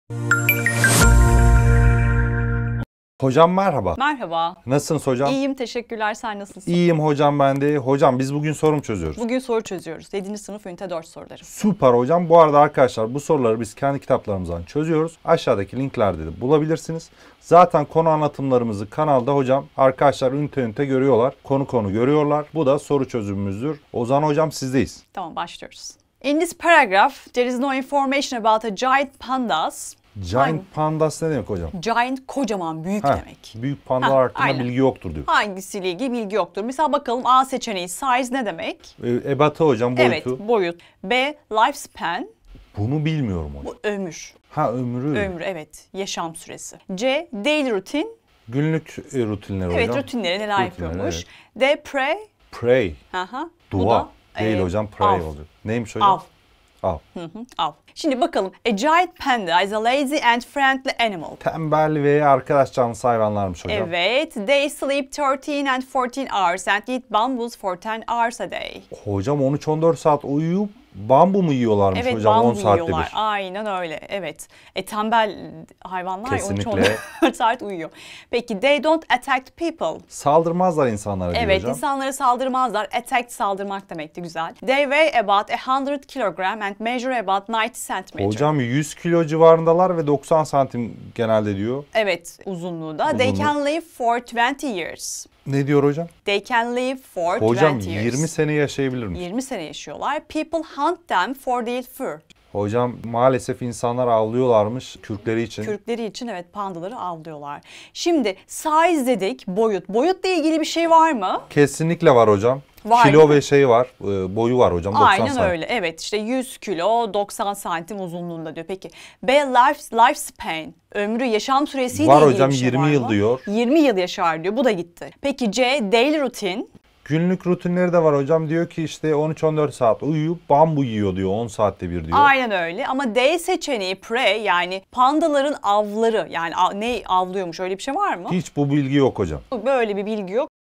Hocam merhaba. Merhaba. Nasılsınız hocam? İyiyim, teşekkürler. Sen nasılsın? İyiyim hocam ben de. Hocam biz bugün sorum çözüyoruz. Bugün soru çözüyoruz. 7. sınıf ünite 4 soruları. Süper hocam. Bu arada arkadaşlar bu soruları biz kendi kitaplarımızdan çözüyoruz. Aşağıdaki linklerde de bulabilirsiniz. Zaten konu anlatımlarımızı kanalda hocam arkadaşlar ünite görüyorlar. Konu görüyorlar. Bu da soru çözümümüzdür. O zaman hocam sizdeyiz. Tamam, başlıyoruz. In this paragraph, there is no information about a giant pandas. Giant pandas ne demek hocam? Giant kocaman, büyük demek. Büyük pandalar hakkında aynen. bilgi yoktur diyor. Hangisiyle ilgili bilgi yoktur. Mesela bakalım A seçeneği size ne demek? Ebatı hocam boyutu. Evet, boyut. B lifespan. Bunu bilmiyorum hocam. Bu ömür. Ömrü. Ömrü, evet. Yaşam süresi. C daily routine. Günlük rutinler hocam. Evet, rutinleri neler yapıyormuş. Evet. D pray. Pray. Aha. Dua. Değil hocam pray av. olacak. Neymiş hocam? Av. Av. Av. Şimdi bakalım. A giant panda is a lazy and friendly animal. Tembel ve arkadaş canlısı hayvanlarmış hocam. Evet. They sleep 13 and 14 hours and eat bamboos for 10 hours a day. Hocam 13-14 saat uyuyup bambu mu yiyorlarmış Evet, hocam 10 bambu saatte yiyorlar. bir? Aynen öyle. Evet. Tembel hayvanlar Kesinlikle. 13-14 saat uyuyor. Peki they don't attack people. Saldırmazlar insanlara diyor Evet, hocam. insanlara saldırmazlar. Attack saldırmak demekti, güzel. They weigh about 100 kilogram and measure about 90 centimeter. Hocam 100 kilo civarındalar ve 90 santim genelde diyor. Evet, uzunluğu da. They can live for 20 years. Ne diyor hocam? They can live for Hocam 20 years. 20 sene yaşayabilirmiş. 20 sene yaşıyorlar. People hunt them for their fur. Hocam maalesef insanlar avlıyorlarmış kürkleri için. Kürkleri için evet pandaları avlıyorlar. Şimdi size dedik, boyut. Boyutla ilgili bir şey var mı? Kesinlikle var hocam. Var, Kilo ve şey var, boyu var hocam 90 Aynen santim. öyle. Evet, işte 100 kilo 90 santim uzunluğunda diyor. Peki B lifespan, ömrü, yaşam süresiyle Var ilgili hocam, bir şey 20 var yıl mı? diyor. 20 yıl yaşar diyor. Bu da gitti. Peki C daily routine. Günlük rutinleri de var hocam. Diyor ki işte 13-14 saat uyuyup bambu yiyor diyor 10 saatte bir diyor. Aynen öyle ama D seçeneği prey, yani pandaların avları, yani ne avlıyormuş, öyle bir şey var mı? Hiç bu bilgi yok hocam. Böyle bir bilgi yok.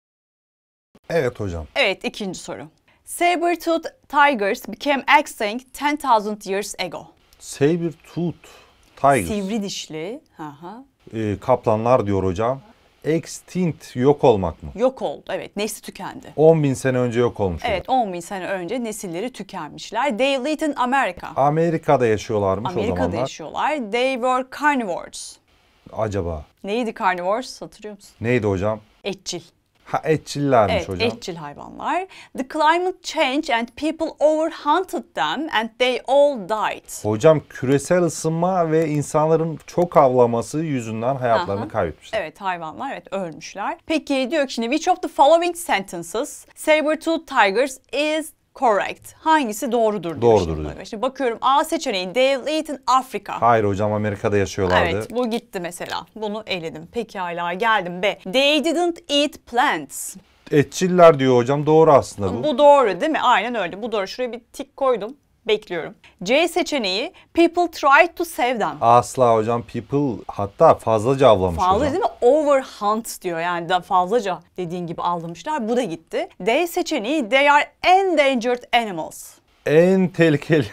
Evet hocam. Evet, ikinci soru. Saber-toothed tigers became extinct 10,000 years ago. Saber-tooth tigers. Sivri dişli. Kaplanlar diyor hocam. Extinct yok olmak mı? Yok oldu, evet, nesli tükendi. 10.000 sene önce yok olmuş. Evet, 10.000 sene önce nesilleri tükenmişler. They lived in America. Amerika'da yaşıyorlarmış o Amerika'da zamanlar. yaşıyorlar. They were carnivores. Acaba Neydi carnivores, hatırlıyor musun? neydi hocam? Etçil. Etçillermiş Evet, hocam. etçil hayvanlar. The climate changed and people overhunted them and they all died. Hocam küresel ısınma ve insanların çok avlaması yüzünden hayatlarını kaybetmişler. Evet, hayvanlar evet ölmüşler. Peki diyor ki şimdi which of the following sentences saber-toothed tigers is correct? Hangisi doğrudur diyor. Doğrudur şimdi. diyor. Şimdi bakıyorum A seçeneği they live in Africa. Hayır hocam, Amerika'da yaşıyorlardı. Evet, bu gitti mesela. Bunu eledim. Pekala, geldim B. They didn't eat plants. Etçiller diyor hocam, doğru aslında bu. Bu doğru değil mi? Aynen öyle. Bu doğru. Şuraya bir tik koydum. Bekliyorum. C seçeneği people tried to save them. Asla hocam, people hatta fazlaca avlamış Fazla hocam. değil mi? Overhunt diyor, yani da fazlaca dediğin gibi avlamışlar. Bu da gitti. D seçeneği they are endangered animals. En tehlikeli.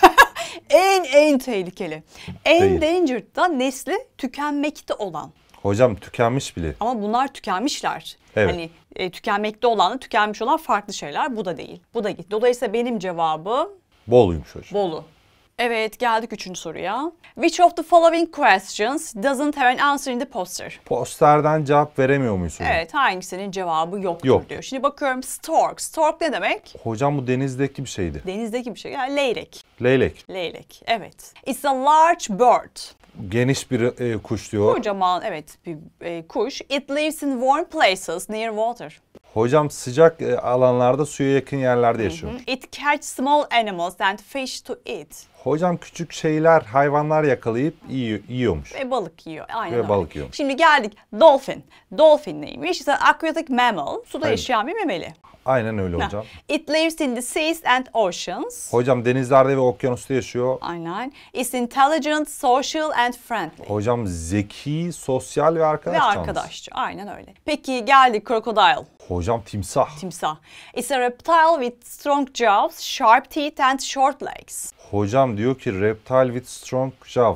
En tehlikeli. Endangered da nesli tükenmekte olan. Hocam tükenmiş bile. Ama bunlar tükenmişler. Evet. Hani tükenmekte olanla tükenmiş olan farklı şeyler. Bu da değil. Bu da gitti. Dolayısıyla benim cevabım Boluymuş hocam. Bolu. Evet, geldik 3. soruya. Which of the following questions doesn't have an answer in the poster? Posterden cevap veremiyor muyuz hocam? Evet, hangisinin cevabı yoktur Yok. diyor. Şimdi bakıyorum stork. Stork ne demek? Hocam bu denizdeki bir şeydi. Denizdeki bir şey. Yani leylek. Leylek. Leylek, evet. It's a large bird. Geniş bir kuş diyor. Kocaman, evet, bir kuş. It lives in warm places near water. Hocam sıcak alanlarda, suya yakın yerlerde yaşıyor. It catch small animals and fish to eat. Hocam küçük şeyler, hayvanlar yakalayıp yiyormuş. Ve balık yiyor. Aynen Ve öyle. balık yiyor. Şimdi geldik. Dolphin. Dolphin neymiş? It's an aquatic mammal. Suda Aynen. yaşayan bir memeli. Aynen öyle hocam. It lives in the seas and oceans. Hocam denizlerde ve okyanusta yaşıyor. Aynen. It's intelligent, social and friendly. Hocam zeki, sosyal ve arkadaş Ve canlısı. arkadaşçı. Aynen öyle. Peki geldik crocodile. Hocam timsah. Timsah. It's a reptile with strong jaws, sharp teeth and short legs. Hocam diyor ki reptile with strong jaws.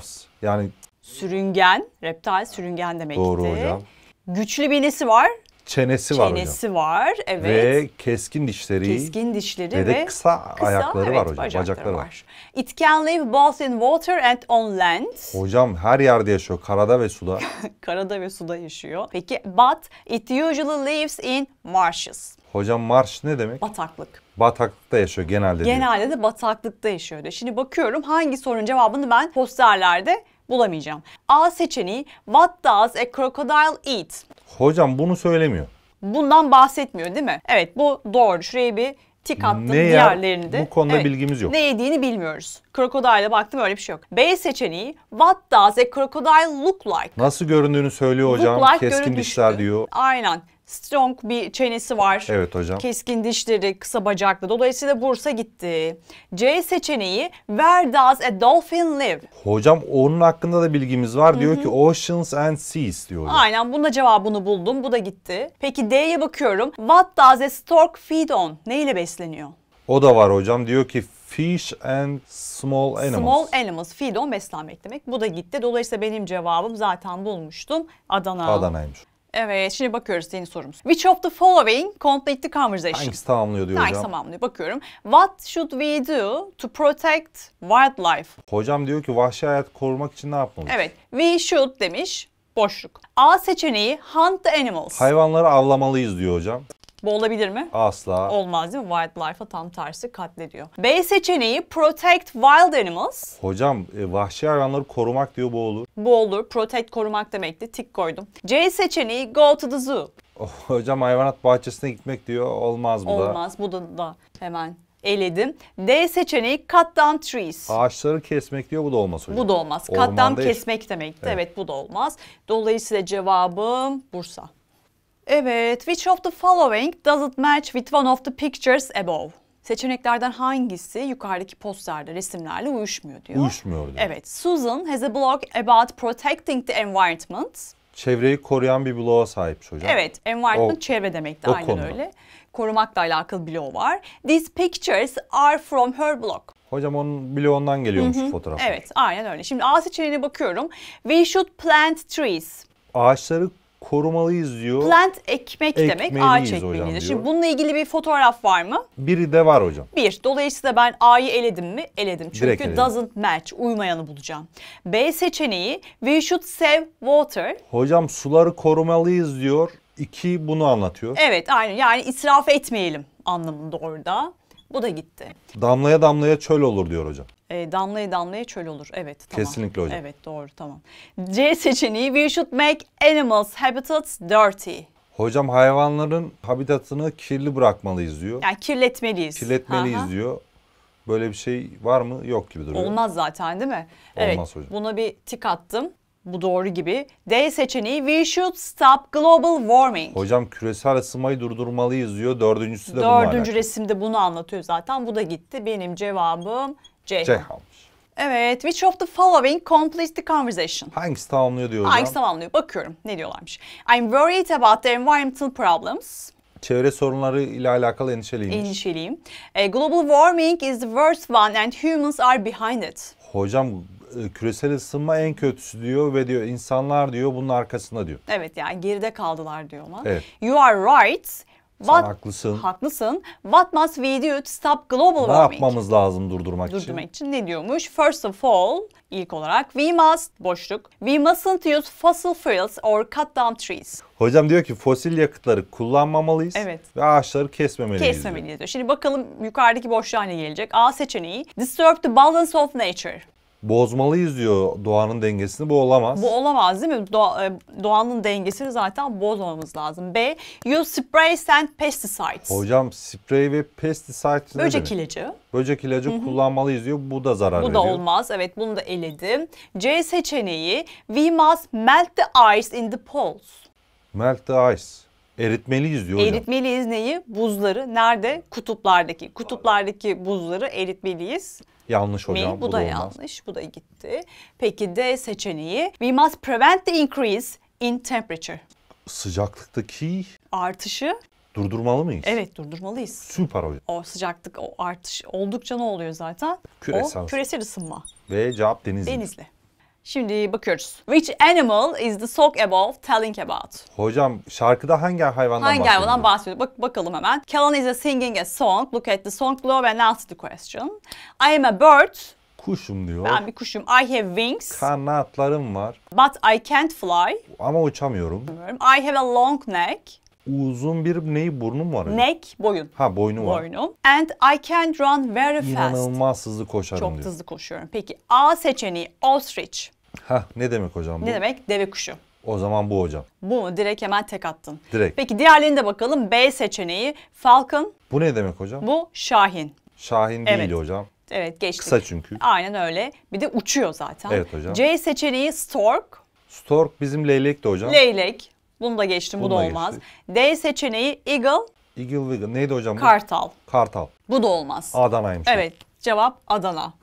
Yani Sürüngen, reptile sürüngen demekti. doğru hocam. Güçlü bir nesi var? Çenesi var hocam. Çenesi var, evet. Ve keskin dişleri. Keskin dişleri ve de kısa ayakları evet, var hocam. Bacakları var. It can live both in water and on land. Hocam her yerde yaşıyor. Karada ve suda. Karada ve suda yaşıyor. Peki, but it usually lives in marshes. Hocam marş ne demek? Bataklık. Bataklıkta yaşıyor genelde diyor. Genelde de bataklıkta yaşıyor diyor. Şimdi bakıyorum hangi sorunun cevabını ben posterlerde bulamayacağım. A seçeneği, what does a crocodile eat? Hocam bunu söylemiyor. Bundan bahsetmiyor değil mi? Evet, bu doğru. Şuraya bir tik attım. Ne yer? Diğerlerini de. Bu konuda bilgimiz yok. Ne yediğini bilmiyoruz. Crocodile'a baktım, öyle bir şey yok. B seçeneği, what does a crocodile look like? Nasıl göründüğünü söylüyor hocam. Look like Keskin görünüşlü. dişler diyor. Aynen. Strong bir çenesi var. Evet hocam. Keskin dişleri, kısa bacaklı. Dolayısıyla Bursa gitti. C seçeneği, where does a dolphin live? Hocam onun hakkında da bilgimiz var. Diyor ki oceans and seas diyor hocam. Aynen, bunda cevabını buldum. Bu da gitti. Peki D'ye bakıyorum. What does a stork feed on? Ne ile besleniyor? O da var hocam. Diyor ki fish and small animals. Small animals. Feed on beslenmek demek. Bu da gitti. Dolayısıyla benim cevabım zaten bulmuştum. Adana. Adana'ymış. Evet, şimdi bakıyoruz yeni sorumuz. Which of the following complete the conversation? Hangisi tamamlıyor diyor Hangisi hocam. tamamlıyor? Bakıyorum. What should we do to protect wildlife? Hocam diyor ki vahşi hayatı korumak için ne yapmalıyız? Evet, we should demiş. Boşluk. A seçeneği, hunt the animals. Hayvanları avlamalıyız diyor hocam. Bu olabilir mi? Asla. Olmaz değil mi? Wildlife'a tam tersi, katlediyor. B seçeneği, protect wild animals. Hocam vahşi hayvanları korumak diyor, bu olur. Bu olur. Protect, korumak demekti. Tik koydum. C seçeneği, go to the zoo. Hocam hayvanat bahçesine gitmek diyor. Olmaz bu da. Olmaz. Bu da hemen eledim. D seçeneği, cut down trees. Ağaçları kesmek diyor, bu da olmaz hocam. Bu da olmaz. Cut Ormanda down kesmek demekti. Evet. Evet, bu da olmaz. Dolayısıyla cevabım Bursa. Evet, which of the following doesn't match with one of the pictures above? Seçeneklerden hangisi yukarıdaki posterde, resimlerle uyuşmuyor diyor. Uyuşmuyor diyor. Evet, Susan has a blog about protecting the environment. Çevreyi koruyan bir bloğa sahip hocam. Evet, environment O- çevre demekti, o aynen konuda. öyle. Korumakla alakalı bloğu var. These pictures are from her blog. Hocam onun bloğundan geliyormuş fotoğraflar. Evet, aynen öyle. Şimdi A seçeneğine bakıyorum. We should plant trees. Ağaçları korumalıyız diyor. Plant ekmek demek, Ekmeliyiz ağaç hocam ekmeliyiz. diyor. Şimdi bununla ilgili bir fotoğraf var mı? Biri de var hocam. Bir. Dolayısıyla ben A'yı eledim mi? Eledim. Çünkü Direkt eledim. doesn't match, uymayanı bulacağım. B seçeneği, we should save water. Hocam suları korumalıyız diyor. 2 bunu anlatıyor. Evet, aynen. Yani israf etmeyelim anlamında orada. Bu da gitti. Damlaya damlaya çöl olur diyor hocam. Damlaya damlaya çöl olur. Evet, tamam. Kesinlikle hocam. Evet, doğru, tamam. C seçeneği, we should make animals' habitats dirty. Hocam hayvanların habitatını kirli bırakmalıyız diyor. Yani kirletmeliyiz. Kirletmeliyiz Aha. diyor. Böyle bir şey var mı? Yok gibi duruyor. Olmaz zaten, değil mi? Evet, Olmaz hocam. buna bir tik attım. Bu doğru gibi. D seçeneği, we should stop global warming. Hocam küresel ısınmayı durdurmalıyız diyor. Dördüncüsü de bununla Dördüncü alakalı. resimde bunu anlatıyor zaten. Bu da gitti. Benim cevabım C. Ceyhan'mış. Evet. Which of the following completes the conversation? Hangisi tamamlıyor diyor hocam. Hangisi tamamlıyor? Bakıyorum. Ne diyorlarmış? I'm worried about the environmental problems. Çevre sorunları ile alakalı endişeliymiş. Endişeliyim. Global warming is the worst one and humans are behind it. Hocam küresel ısınma en kötüsü diyor ve diyor insanlar diyor bunun arkasında diyor. Evet, yani geride kaldılar diyor ama. Evet. You are right. Sen haklısın. Haklısın. What must we do to stop global Ne warming? yapmamız lazım durdurmak için? Durdurmak için ne diyormuş? First of all, ilk olarak we must, boşluk, we mustn't use fossil fuels or cut down trees. Hocam diyor ki fosil yakıtları kullanmamalıyız Evet. ve ağaçları kesmemeliyiz. diyor. Kesmemeliyiz diyor. Şimdi bakalım yukarıdaki boşluğa ne gelecek? A seçeneği, disturb the balance of nature. Bozmalıyız diyor doğanın dengesini, bu olamaz. Bu olamaz değil mi? Doğanın dengesini zaten bozmamamız lazım. B, use sprays and pesticides. Hocam sprey ve pesticide ne Böcek demek? ilacı. Böcek ilacı kullanmalıyız diyor. Bu da zarar Bu veriyor. da olmaz. Evet, bunu da eledim. C seçeneği, we must melt the ice in the poles. Melt the ice. Eritmeliyiz diyor hocam. Eritmeliyiz neyi? Buzları. Nerede? Kutuplardaki. Kutuplardaki buzları eritmeliyiz. Yanlış hocam. Mi? Bu da olmaz. yanlış. Bu da gitti. Peki D seçeneği, we must prevent the increase in temperature. Sıcaklıktaki Artışı, durdurmalı mıyız? evet, durdurmalıyız. Süper hocam. O sıcaklık, o artış oldukça ne oluyor zaten? Küresel O ısınma. küresel ısınma. Ve cevap Denizli. Denizli. Şimdi bakıyoruz. Which animal is the song above telling about? Hocam şarkıda hangi hayvandan Hangi bahsediyor? hayvandan bahsediyor? Bakalım hemen. Kellen is singing a song. Look at the song below and answer the question. I am a bird. Kuşum diyor. Ben bir kuşum. I have wings. Kanatlarım var But I can't fly. ama uçamıyorum. I have a long neck. Uzun bir burnum var. Neck, boyun. Ha boynu var. Boynum. And I can run very fast. İnanılmaz hızlı koşarım Çok diyor. hızlı koşuyorum. Peki A seçeneği ostrich. Hah ne demek hocam bu? Ne demek? Deve kuşu. O zaman bu hocam. Bu mu? Direkt hemen tek attın. Direkt. Peki diğerlerine de bakalım. B seçeneği falcon. Bu ne demek hocam? Bu şahin. Şahin değil Evet. hocam. Evet geçtik. Kısa çünkü. Aynen öyle. Bir de uçuyor zaten. Evet hocam. C seçeneği stork. Stork bizim leylek de hocam. Leylek. Bunu da geçtim. Bu Bunu da da olmaz. geçtik. D seçeneği eagle. Eagle Wiggle. Neydi hocam bu? Kartal. Kartal. Bu da olmaz. Adana'ymış. Evet. Cevap Adana.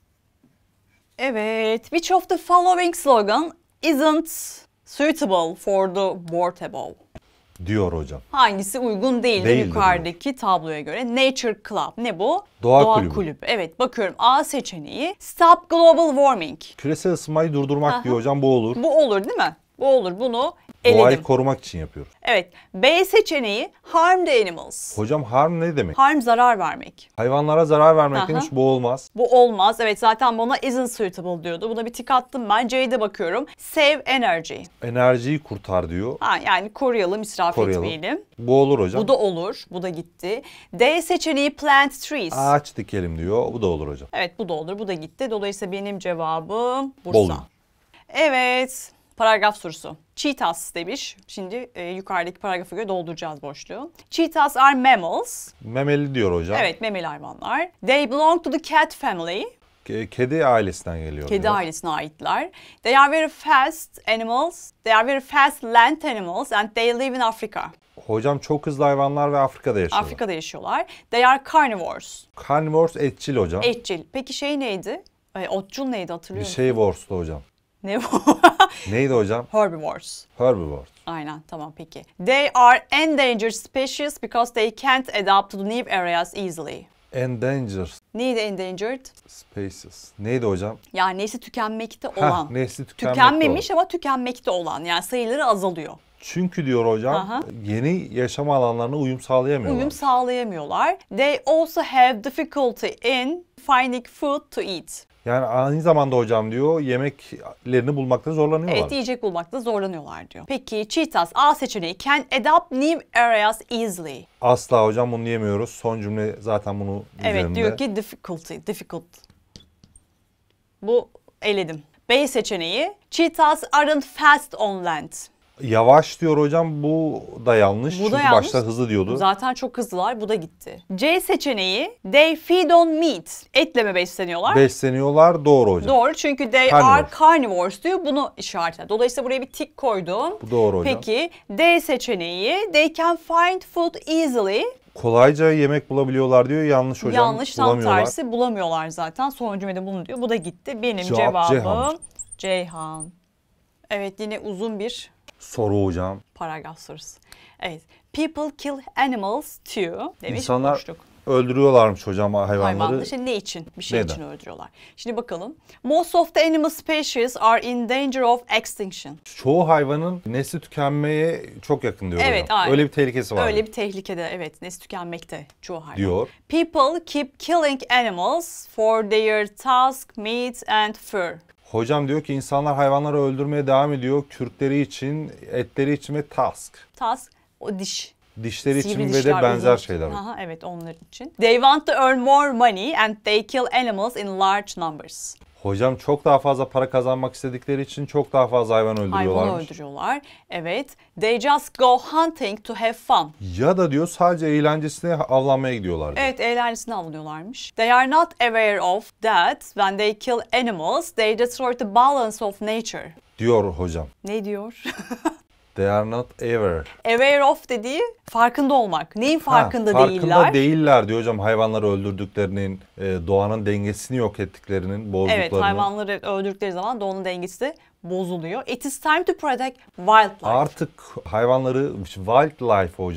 Evet. Which of the following slogan isn't suitable for the board above? Diyor hocam. Hangisi uygun değildir Değildir yukarıdaki tabloya göre? Nature Club. Ne bu? Doğa kulübü. Evet bakıyorum. A seçeneği Stop Global Warming. Küresel ısınmayı durdurmak Aha. diyor hocam, bu olur. Bu olur değil mi? Bu olur. Bunu eledim. Doğayı korumak için yapıyoruz. Evet. B seçeneği Harm the Animals. Hocam harm ne demek? Harm zarar vermek. Hayvanlara zarar vermek Aha. demiş, bu olmaz. Bu olmaz. Evet zaten buna isn't suitable diyordu. Buna bir tik attım ben. C'de bakıyorum. Save energy. Enerjiyi kurtar diyor. Ha, yani koruyalım, israf Koruyalım. etmeyelim. Bu olur hocam. Bu da olur. Bu da gitti. D seçeneği plant trees. Ağaç dikelim diyor. Bu da olur hocam. Evet bu da olur. Bu da gitti. Dolayısıyla benim cevabım Bursa. Bolu. Evet. Paragraf sorusu. Cheetahs demiş. Şimdi yukarıdaki paragrafa göre dolduracağız boşluğu. Cheetahs are mammals. Memeli diyor hocam. Evet memeli hayvanlar. They belong to the cat family. Kedi ailesinden geliyor. Kedi diyor. ailesine aitler. They are very fast animals. They are very fast land animals and they live in Africa. Hocam çok hızlı hayvanlar ve Afrika'da yaşıyorlar. Afrika'da yaşıyorlar. They are carnivores. Carnivores etçil hocam. Etçil. Peki şey neydi? Otçul neydi hatırlıyor Bir musun? şey wors'tu hocam. Ne bu? Neydi hocam? Herbivores. Herbivores. Aynen tamam peki. They are endangered species because they can't adapt to the new areas easily. Endangered Neydi endangered? species. Neydi hocam? Yani nesli tükenmekte olan. Nesli tükenmekte Tükenmemiş olan. ama tükenmekte olan. Yani sayıları azalıyor. Çünkü diyor hocam Aha. yeni yaşam alanlarına uyum sağlayamıyorlar. Uyum sağlayamıyorlar. They also have difficulty in finding food to eat. Yani aynı zamanda hocam diyor yemeklerini bulmakta zorlanıyorlar. Evet yiyecek bulmakta zorlanıyorlar diyor. Peki cheetahs A seçeneği can adapt new areas easily. Asla hocam bunu diyemiyoruz. Son cümle zaten bunu Evet üzerinde. diyor ki difficult. Bu eledim. B seçeneği cheetahs aren't fast on land. Yavaş diyor hocam, bu da yanlış. Bu da Çünkü yanlış. başta hızlı diyordu. Zaten çok hızlılar. Bu da gitti. C seçeneği they feed on meat. Etle mi besleniyorlar? Besleniyorlar, doğru hocam. Doğru çünkü they Carnivores. are carnivores diyor. Bunu işaretler. Dolayısıyla buraya bir tik koydum. Bu doğru hocam. Peki D seçeneği they can find food easily. Kolayca yemek bulabiliyorlar diyor. Yanlış hocam. Yanlış tam bulamıyorlar. tersi bulamıyorlar zaten. Son cümlede bunu diyor. Bu da gitti. Benim Cevap cevabım Ceyhan. Ceyhan. Evet yine uzun bir Soru hocam. paragraf sorusu. Evet. People kill animals too demiş. İnsanlar Boşluk. öldürüyorlarmış hocam hayvanları. Hayvanları. İşte ne için? Bir şey Neden? için öldürüyorlar. Şimdi bakalım. Most of the animal species are in danger of extinction. Çoğu hayvanın nesli tükenmeye çok yakın diyor Evet, hocam. aynen. Öyle bir tehlikesi var. Öyle bir tehlikede evet nesli tükenmekte çoğu hayvan. Diyor. People keep killing animals for their tusk, meat and fur. Hocam diyor ki insanlar hayvanları öldürmeye devam ediyor. Kürkleri için, etleri için ve Tusk o diş. dişleri Sivri için ve dişler, de benzer uzun. şeyler. Aha, evet onlar için. They want to earn more money and they kill animals in large numbers. Hocam çok daha fazla para kazanmak istedikleri için çok daha fazla hayvan Hayvanı öldürüyorlarmış. öldürüyorlar. Evet. They just go hunting to have fun. Ya da diyor sadece eğlencesine avlanmaya gidiyorlar diyor. Evet, eğlencesine avlanıyorlarmış. They are not aware of that when they kill animals, they destroy the balance of nature. Diyor hocam. Ne diyor? They are not aware. Aware of dediği farkında olmak. Neyin farkında değiller? Farkında değiller diyor hocam, hayvanları öldürdüklerinin, doğanın dengesini yok ettiklerinin, bozduklarını. Evet, hayvanları öldürdükleri zaman doğanın dengesi de bozuluyor. It is time to protect wildlife. Artık hayvanları, wildlife hocam,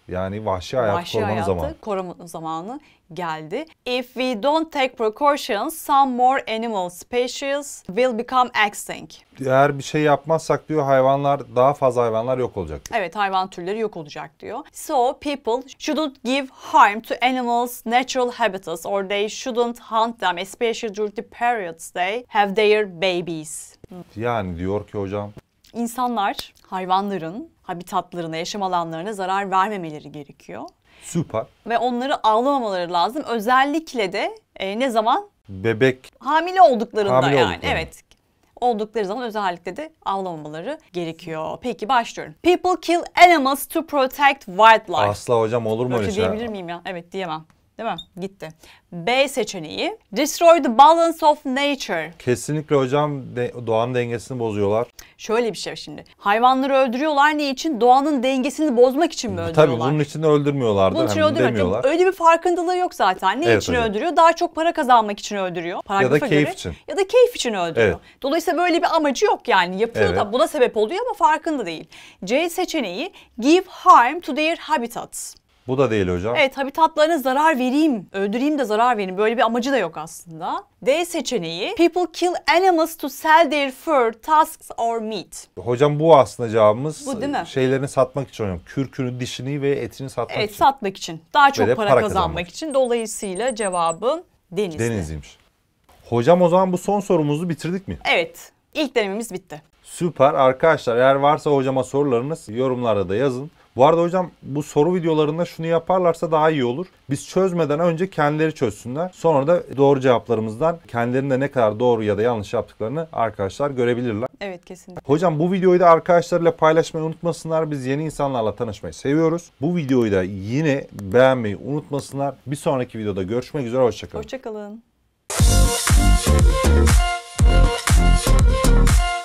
Yani vahşi hayatı korumanın zamanı. Koruma zamanı geldi. If we don't take precautions, some more animal species will become extinct. Eğer bir şey yapmazsak diyor daha fazla hayvanlar yok olacak. Evet, hayvan türleri yok olacak diyor. So people shouldn't give harm to animals' natural habitats or they shouldn't hunt them, especially during the periods they have their babies. Yani diyor ki hocam. İnsanlar hayvanların habitatlarına, yaşam alanlarına zarar vermemeleri gerekiyor. Süper. Ve onları avlamamaları lazım. Özellikle de ne zaman? Bebek. Hamile olduklarında Hamile yani. olduklarında. Evet. Oldukları zaman özellikle de avlamamaları gerekiyor. Peki başlıyorum. People kill animals to protect wildlife. Asla hocam olur mu öyle Böyle şey? diyebilir miyim ya? Evet diyemem. Değil mi? Gitti. B seçeneği. Destroy the balance of nature. Kesinlikle hocam doğanın dengesini bozuyorlar. Şöyle bir şey şimdi. Hayvanları öldürüyorlar ne için? Doğanın dengesini bozmak için mi öldürüyorlar? Tabii bunun için de öldürmüyorlardır. Bunun için Hem öldürüyor. demiyorlar. Öyle bir farkındalığı yok zaten. Ne Evet için hocam. öldürüyor? Daha çok para kazanmak için öldürüyor. Paragrafa keyif göre. için. Ya da keyif için öldürüyor. Evet. Dolayısıyla böyle bir amacı yok yani. Yapıyor Evet. da buna sebep oluyor ama farkında değil. C seçeneği give harm to their habitats. Bu da değil hocam. Evet, habitatlarına zarar vereyim, öldüreyim de zarar vereyim. Böyle bir amacı da yok aslında. D seçeneği people kill animals to sell their fur, tusks or meat. Hocam bu aslında cevabımız. Bu değil mi? Şeylerini satmak için hocam. Kürkünü, dişini ve etini satmak Evet, için. satmak için. Daha çok Ve de para para kazanmak kazanmak için. Dolayısıyla cevabım denizli. Denizliymiş. Hocam o zaman bu son sorumuzu bitirdik mi? Evet, ilk denememiz bitti. Süper arkadaşlar. Eğer varsa hocama sorularınız yorumlarda da yazın. Bu arada hocam bu soru videolarında şunu yaparlarsa daha iyi olur. Biz çözmeden önce kendileri çözsünler. Sonra da doğru cevaplarımızdan kendilerinde ne kadar doğru ya da yanlış yaptıklarını arkadaşlar görebilirler. Evet, kesinlikle. Hocam bu videoyu da arkadaşlarıyla paylaşmayı unutmasınlar. Biz yeni insanlarla tanışmayı seviyoruz. Bu videoyu da yine beğenmeyi unutmasınlar. Bir sonraki videoda görüşmek üzere. Hoşçakalın. Hoşçakalın.